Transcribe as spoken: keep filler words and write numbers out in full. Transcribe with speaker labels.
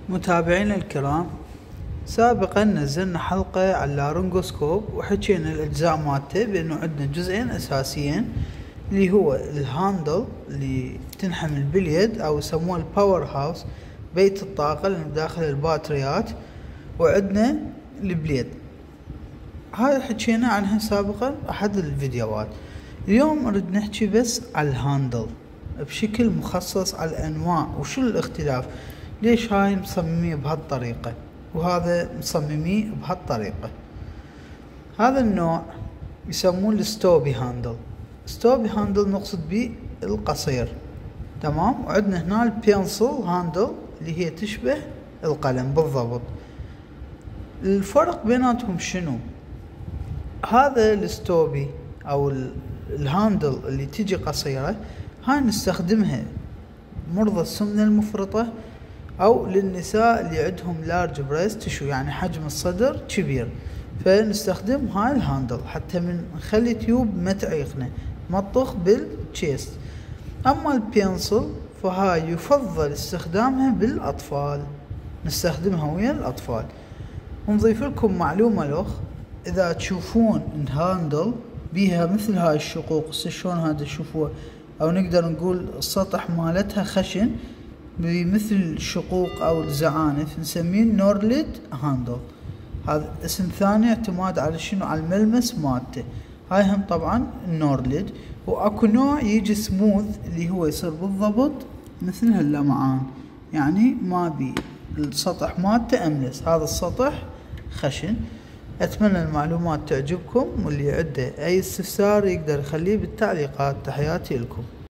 Speaker 1: متابعينا الكرام، سابقا نزلنا حلقة على اللارنجوسكوب وحكينا الأجزاء مالته بأنه عندنا جزئين أساسيين اللي هو الهاندل اللي تنحمل باليد أو يسموه الباور هاوس، بيت الطاقة اللي داخل الباتريات، وعندنا البليد. هاي حكينا عنها سابقا أحد الفيديوهات. اليوم نريد نحكي بس على الهاندل بشكل مخصص على الأنواع وشو الاختلاف، ليش هاي مصممية بهالطريقة وهذا مصمميه بهالطريقة. هذا النوع يسمون الستوبي هاندل. ستوبي هاندل نقصد به القصير، تمام. وعندنا هنا البينسل هاندل اللي هي تشبه القلم بالضبط. الفرق بيناتهم شنو؟ هذا الستوبي او الهاندل اللي تجي قصيرة هاي نستخدمها مرضى السمنة المفرطة او للنساء اللي عندهم لارج بريست تشو، يعني حجم الصدر كبير، فنستخدم هاي الهاندل حتى من نخلي تيوب ما تعيقنا، ما تطخ بالتشيست. اما البينسل فهاي يفضل استخدامها بالاطفال، نستخدمها ويا الاطفال. ونضيف لكم معلومة لخ، اذا تشوفون الهاندل بيها مثل هاي الشقوق شلون هذا تشوفوها، او نقدر نقول السطح مالتها خشن بمثل الشقوق او الزعانف، نسميه نورليد هاندل. هذا اسم ثاني اعتماد على شنو؟ على الملمس مالته. هاي هم طبعا النورليد. واكو نوع يجي سموث اللي هو يصير بالضبط مثل هاللمعان، يعني ما بي السطح مالته املس، هذا السطح خشن. اتمنى المعلومات تعجبكم، واللي عنده اي استفسار يقدر يخليه بالتعليقات. تحياتي لكم.